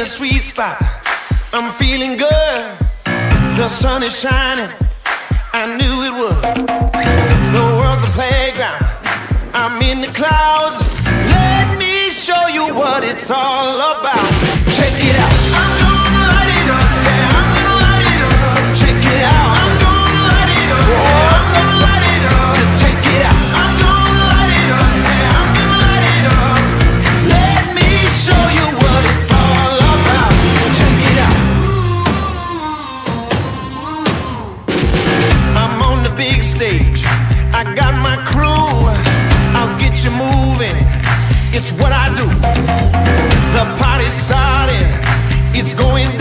sweet spot. I'm feeling good. The sun is shining. I knew it would. The world's a playground. I'm in the clouds. Let me show you what it's all about. Check it out. I'm gonna light it up. Yeah, I'm gonna light it up. Check it out. I'm gonna light it up. Yeah, I'm gonna light it up. Just check it out. I'm gonna light it up. Yeah, I'm gonna light it up. Let me show you what it's all about. Check it out. I'm on the big stage. I got my crew. I'll get you moving. It's what I do. The party's started. It's going